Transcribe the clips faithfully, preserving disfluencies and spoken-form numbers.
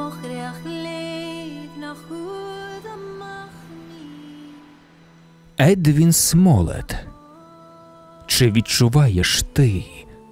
Едвін Смолет. Чи відчуваєш ти?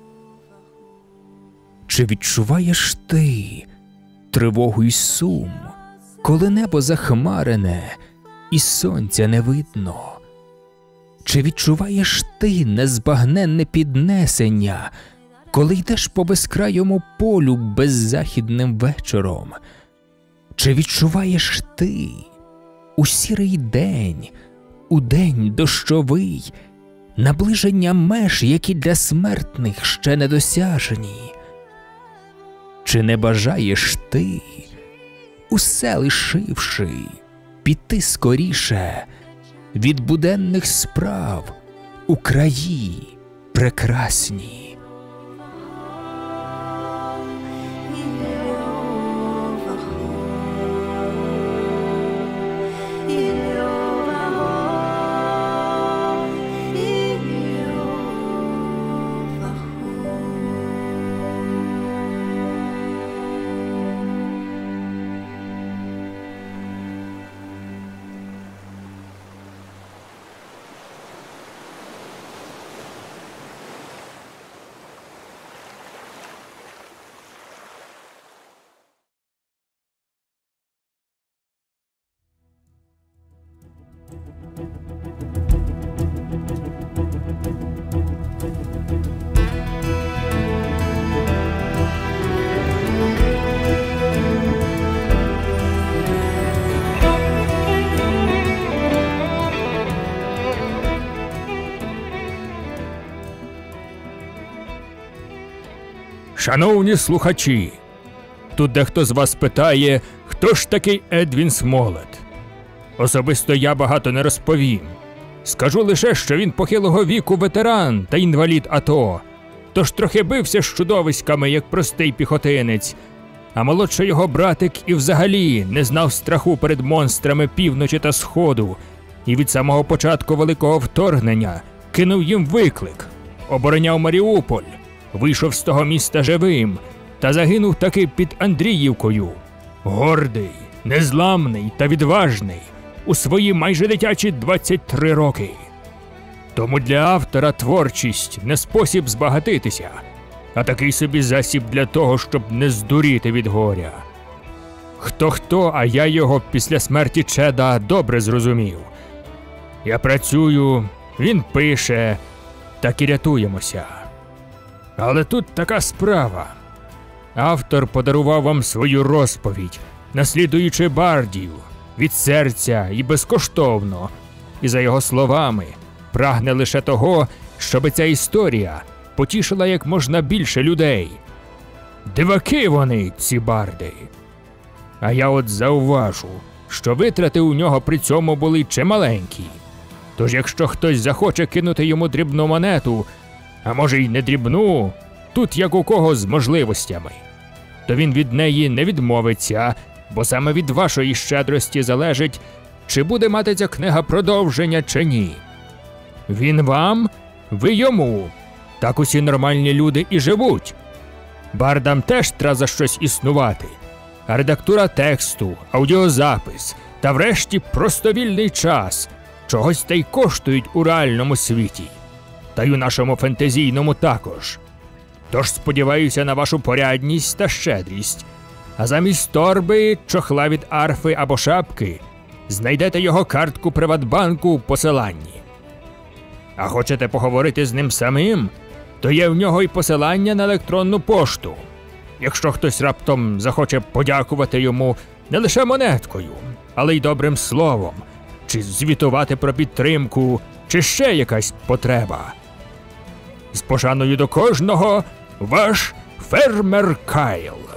Чи відчуваєш ти тривогу й сум, коли небо захмарене і сонця не видно? Чи відчуваєш ти незбагненне піднесення, коли йдеш по безкрайому полю беззахідним вечором? Чи відчуваєш ти у сірий день, у день дощовий, наближення меж, які для смертних ще недосяжні? Чи не бажаєш ти, усе лишивши, піти скоріше від буденних справ у краї прекрасні? Шановні слухачі, тут дехто з вас питає, хто ж такий Едвін Смолет. Особисто я багато не розповім. Скажу лише, що він похилого віку ветеран та інвалід АТО, тож трохи бився з чудовиськами, як простий піхотинець, а молодший його братик і взагалі не знав страху перед монстрами півночі та сходу, і від самого початку великого вторгнення кинув їм виклик, обороняв Маріуполь, вийшов з того міста живим та загинув таки під Андріївкою. Гордий, незламний та відважний у свої майже дитячі двадцять три роки. Тому для автора творчість не спосіб збагатитися, а такий собі засіб для того, щоб не здуріти від горя. Хто-хто, а я його після смерті Чеда добре зрозумів. Я працюю, він пише, так і рятуємося. Але тут така справа. Автор подарував вам свою розповідь, наслідуючи бардів, від серця і безкоштовно. І за його словами, прагне лише того, щоб ця історія потішила як можна більше людей. Диваки вони, ці барди. А я от зауважу, що витрати у нього при цьому були чималенькі. Тож якщо хтось захоче кинути йому дрібну монету, а може й не дрібну, тут як у кого з можливостями, то він від неї не відмовиться, бо саме від вашої щедрості залежить, чи буде мати ця книга продовження чи ні. Він вам, ви йому. Так усі нормальні люди і живуть. Бардам теж треба за щось існувати. А редактура тексту, аудіозапис та врешті просто вільний час чогось та й коштують у реальному світі. Та й у нашому фентезійному також. Тож сподіваюся на вашу порядність та щедрість. А замість торби, чохла від арфи або шапки знайдете його картку Приватбанку в посиланні. А хочете поговорити з ним самим, то є в нього й посилання на електронну пошту. Якщо хтось раптом захоче подякувати йому не лише монеткою, але й добрим словом, чи звітувати про підтримку, чи ще якась потреба. З пошаною до кожного, ваш фермер Кайл.